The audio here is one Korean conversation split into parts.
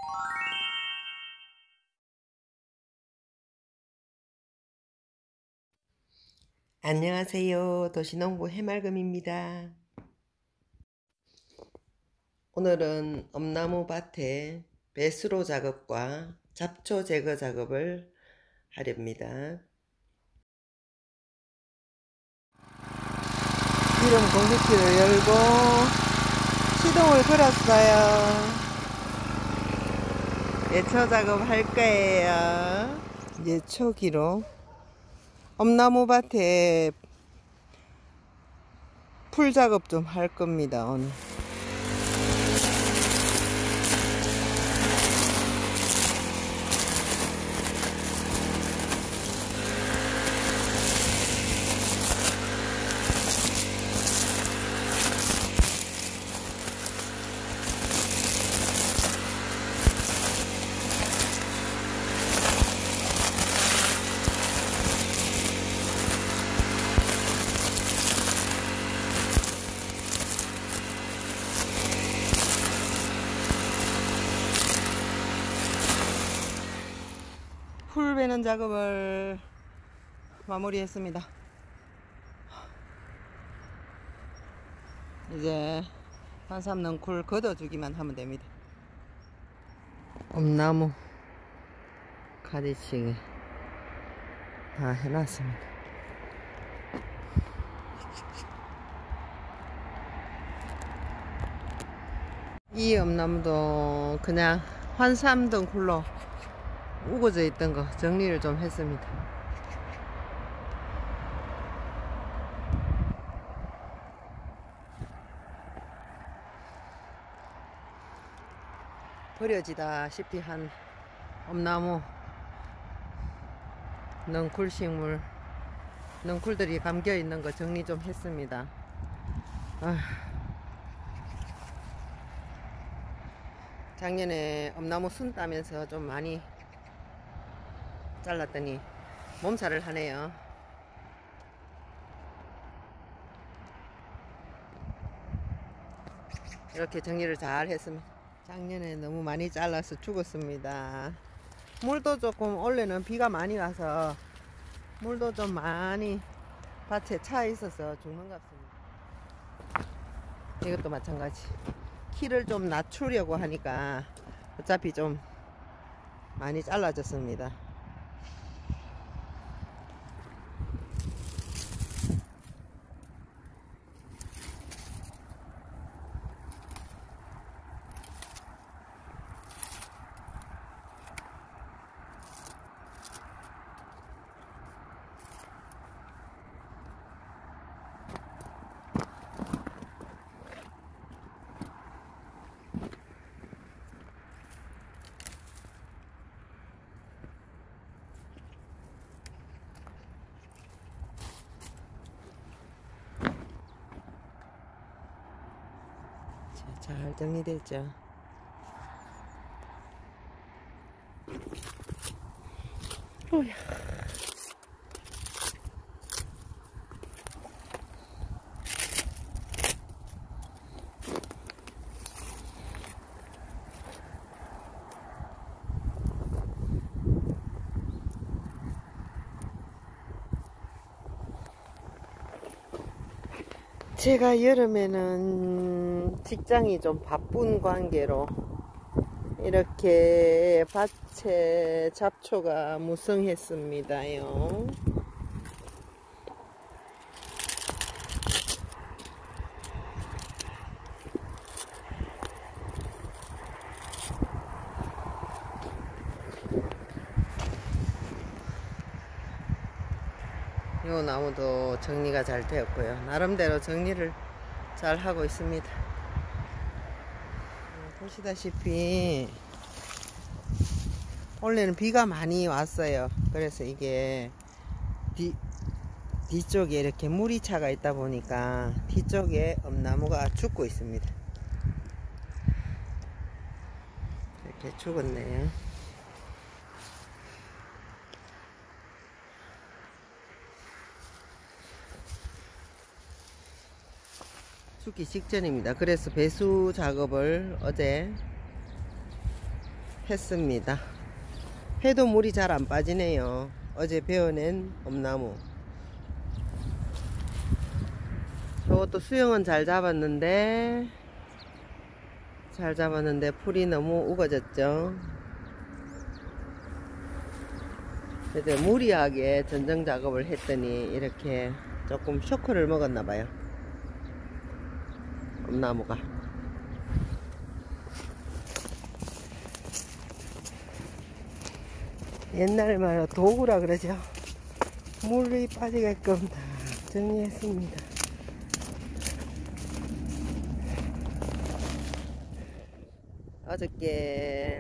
안녕하세요. 도시농부 해맑음입니다. 오늘은 엄나무 밭에 배수로 작업과 잡초 제거 작업을 하렵니다. 기름 공기키를 열고 시동을 걸었어요. 예초 작업 할 거예요. 예초기로 엄나무 밭에 풀 작업 좀 할 겁니다. 오늘 풀 베는 작업을 마무리했습니다. 이제 한삼 넝쿨 걷어주기만 하면 됩니다. 엄나무 가지치기 다 해놨습니다. 이 엄나무도 그냥 한삼 덩쿨로 우거져 있던 거 정리를 좀 했습니다. 버려지다시피 한 엄나무 넝쿨 식물, 넝쿨들이 감겨 있는 거 정리 좀 했습니다. 작년에 엄나무 순 따면서 좀 많이 잘랐더니 몸살을 하네요. 이렇게 정리를 잘 했습니다. 작년에 너무 많이 잘라서 죽었습니다. 물도 조금, 올해는 비가 많이 와서 물도 좀 많이 밭에 차 있어서 죽는 것 같습니다. 이것도 마찬가지. 키를 좀 낮추려고 하니까 어차피 좀 많이 잘라졌습니다. 잘 정리됐죠. 오야. 제가 여름에는 직장이 좀 바쁜 관계로 이렇게 밭에 잡초가 무성했습니다요. 이 나무도 정리가 잘 되었고요. 나름대로 정리를 잘 하고 있습니다. 보시다시피 원래는 비가 많이 왔어요. 그래서 이게 뒤쪽에 이렇게 물이 차가 있다 보니까 뒤쪽에 엄나무가 죽고 있습니다. 이렇게 죽었네요. 죽기 직전입니다. 그래서 배수 작업을 어제 했습니다. 해도 물이 잘 안 빠지네요. 어제 베어낸 엄나무. 저것도 수영은 잘 잡았는데 풀이 너무 우거졌죠. 그래서 무리하게 전정 작업을 했더니 이렇게 조금 쇼크를 먹었나봐요. 엄나무가. 옛날 말로 도구라 그러죠. 물이 빠지게끔 다 정리했습니다. 어저께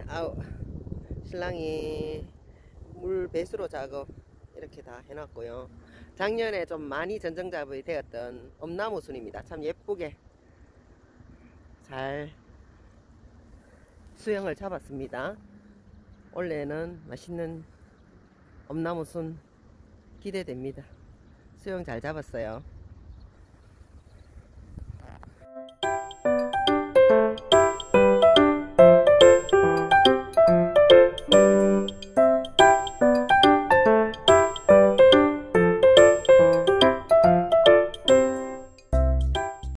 신랑이 물 배수로 작업 이렇게 다 해놨고요. 작년에 좀 많이 전정 작업이 되었던 엄나무 순입니다. 참 예쁘게 잘 수영을 잡았습니다. 올해는 맛있는 엄나무 순 기대됩니다. 수영 잘 잡았어요.